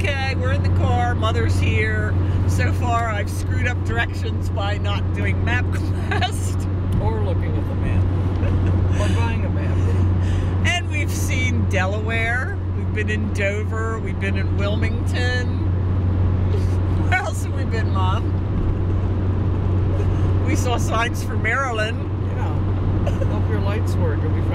okay, we're in the car, Mother's here. So far, I've screwed up directions by not doing MapQuest. Or looking at the map. Or buying a map. And we've seen Delaware. We've been in Dover. We've been in Wilmington. Where else have we been, Mom? We saw signs for Maryland. Yeah. Hope your lights work.